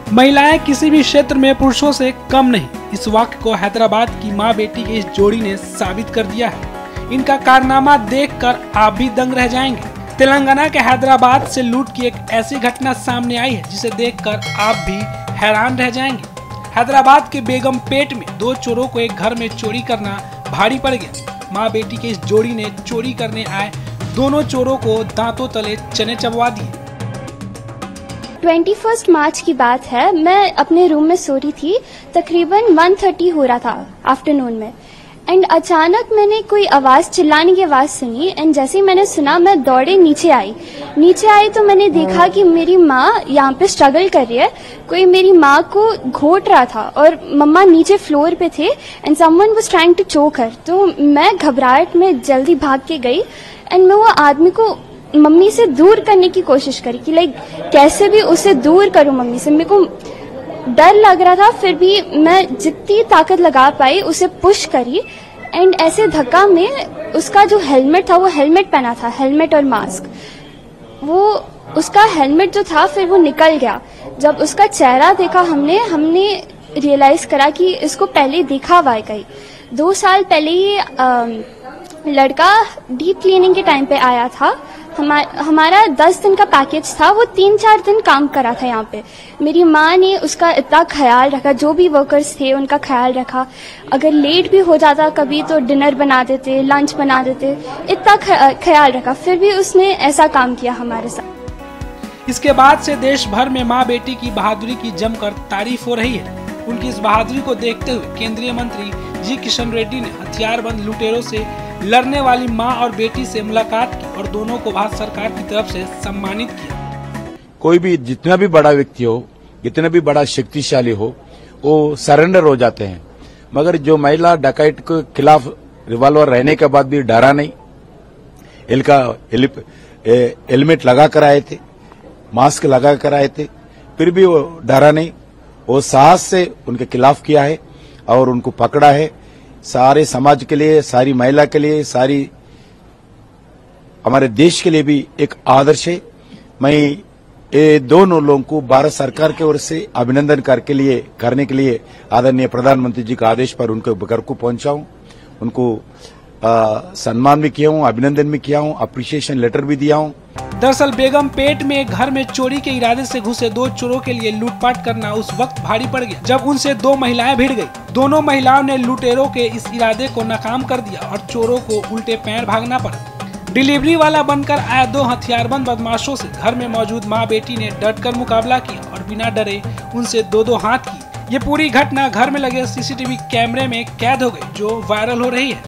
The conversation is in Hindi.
महिलाएं किसी भी क्षेत्र में पुरुषों से कम नहीं। इस वाक्य को हैदराबाद की मां बेटी के इस जोड़ी ने साबित कर दिया है। इनका कारनामा देखकर आप भी दंग रह जाएंगे। तेलंगाना के हैदराबाद से लूट की एक ऐसी घटना सामने आई है जिसे देखकर आप भी हैरान रह जाएंगे। हैदराबाद के बेगमपेट में दो चोरों को एक घर में चोरी करना भारी पड़ गया। माँ बेटी के इस जोड़ी ने चोरी करने आए दोनों चोरों को दांतों तले चने चबवा दिए। 21 मार्च की बात है। मैं अपने रूम में सो रही थी। तकरीबन 1:30 हो रहा था आफ्टरनून में। एंड अचानक मैंने कोई आवाज, चिल्लाने की आवाज सुनी। एंड जैसे ही मैंने सुना, मैं दौड़े नीचे आई तो मैंने देखा कि मेरी माँ यहाँ पे स्ट्रगल कर रही है। कोई मेरी माँ को घोट रहा था और मम्मा नीचे फ्लोर पे थे and someone was trying to choke her. तो मैं घबराहट में जल्दी भाग के गई एंड मैं वो आदमी को मम्मी से दूर करने की कोशिश करी कि लाइक कैसे भी उसे दूर करूं मम्मी से। मेरे को डर लग रहा था, फिर भी मैं जितनी ताकत लगा पाई उसे पुश करी। एंड ऐसे धक्का में उसका जो हेलमेट था, वो हेलमेट पहना था, हेलमेट और मास्क, वो उसका हेलमेट जो था फिर वो निकल गया। जब उसका चेहरा देखा हमने रियलाइज करा कि इसको पहले देखा हुआ है कहीं। 2 साल पहले ये लड़का डीप क्लीनिंग के टाइम पे आया था। हमारा 10 दिन का पैकेज था, वो 3-4 दिन काम करा था यहाँ पे। मेरी माँ ने उसका इतना ख्याल रखा, जो भी वर्कर्स थे उनका ख्याल रखा। अगर लेट भी हो जाता कभी तो डिनर बना देते, लंच बना देते, इतना ख्याल रखा। फिर भी उसने ऐसा काम किया हमारे साथ। इसके बाद से देश भर में माँ बेटी की बहादुरी की जमकर तारीफ हो रही है। उनकी इस बहादुरी को देखते हुए केंद्रीय मंत्री जी किशन रेड्डी ने हथियारबंद लुटेरों से लड़ने वाली मां और बेटी से मुलाकात की और दोनों को भारत सरकार की तरफ से सम्मानित किया। कोई भी जितना भी बड़ा व्यक्ति हो, जितना भी बड़ा शक्तिशाली हो, वो सरेंडर हो जाते हैं। मगर जो महिला डकैत के खिलाफ रिवॉल्वर रहने के बाद भी डरा नहीं, इनका हेलमेट लगा कर आए थे, मास्क लगा कर आए थे, फिर भी वो डरा नहीं। वो साहस से उनके खिलाफ किया है और उनको पकड़ा है। सारे समाज के लिए, सारी महिला के लिए, सारी हमारे देश के लिए भी एक आदर्श है। मैं ये दोनों लोगों को भारत सरकार की ओर से अभिनंदन करने के लिए आदरणीय प्रधानमंत्री जी के आदेश पर उनके घर को पहुंचा हूं। उनको सम्मान भी किया हूं, अभिनंदन भी किया हूं, अप्रिसिएशन लेटर भी दिया हूं। दरअसल बेगमपेट में एक घर में चोरी के इरादे से घुसे दो चोरों के लिए लूटपाट करना उस वक्त भारी पड़ गया जब उनसे 2 महिलाएं भिड़ गई। दोनों महिलाओं ने लुटेरों के इस इरादे को नाकाम कर दिया और चोरों को उल्टे पैर भागना पड़ा। डिलीवरी वाला बनकर आए 2 हथियारबंद बदमाशों से घर में मौजूद माँ बेटी ने डटकर मुकाबला किया और बिना डरे उनसे 2-2 हाथ किए। ये पूरी घटना घर में लगे CCTV कैमरे में कैद हो गई, जो वायरल हो रही है।